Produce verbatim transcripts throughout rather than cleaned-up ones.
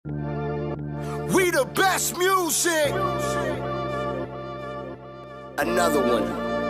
We the best music. Another one.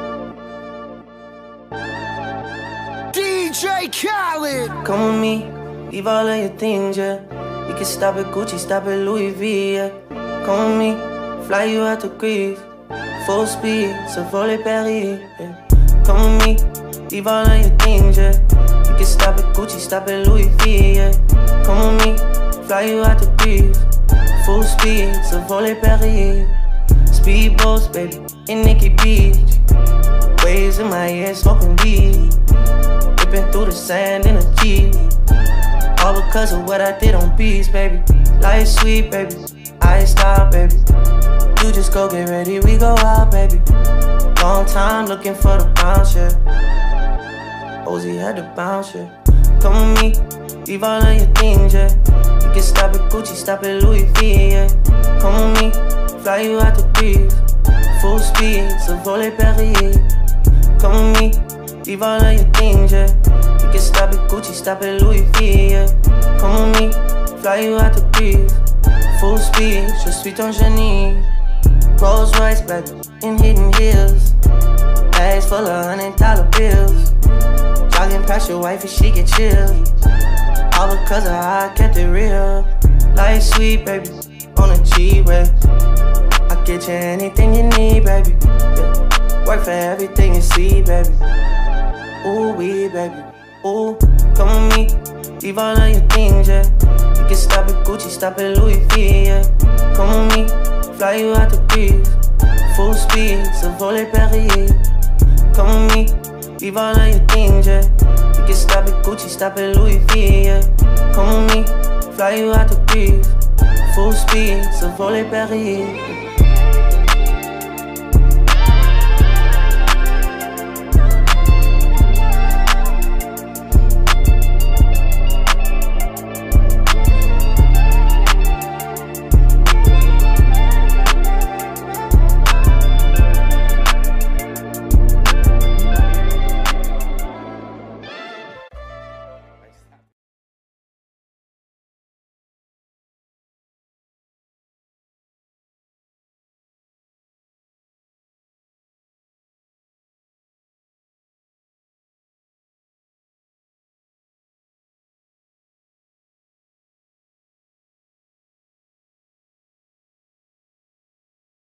D J Khaled. Come with me, leave all of your things, yeah. We can stop at Gucci, stop at Louis V, yeah. Come with me, fly you out to Greece. Full speed, so volley Paris, yeah. Come with me, leave all of your things, yeah. We can stop at Gucci, stop at Louis V, yeah. Come with me, fly you out to Greece. Full speed, so volley Paris. Speedboats, baby, in Nikki Beach. Waves in my ear, smoking weed. Ripping through the sand in a Jeep. All because of what I did on beats, baby. Life sweet, baby, I ain't stop, baby. You just go get ready, we go out, baby. Long time looking for the bounce, yeah. Ozzy had to bounce, yeah. Come with me, leave all of your things, yeah. You can stop at Gucci, stop at Louis V, yeah. Come with me, fly you out to Greece. Full speed, so volley Paris. Come with me, leave all of your things, yeah. You can stop at Gucci, stop at Louis V, yeah. Come with me, fly you out to Greece. Full speed, je suis ton génie. Rolls Royce, baby, in hidden hills. Bags full of hundred dollar bills. Jogging past your wife and she get chill. All because of how I kept it real. Life sweet, baby, on a G-way. I get you anything you need, baby, yeah. Work for everything you see, baby. Ooh, we, baby, ooh. Come with me, leave all of your things, yeah. You can stop at Gucci, stop at Louis V, yeah. Come with me, fly you out to Greece. Full speed, so volley Paris. Come with me, leave all of your things, yeah. You can stop at Gucci, stop at Louis V, yeah. Come with me, fly you out to Greece. Full speed, so volley Paris.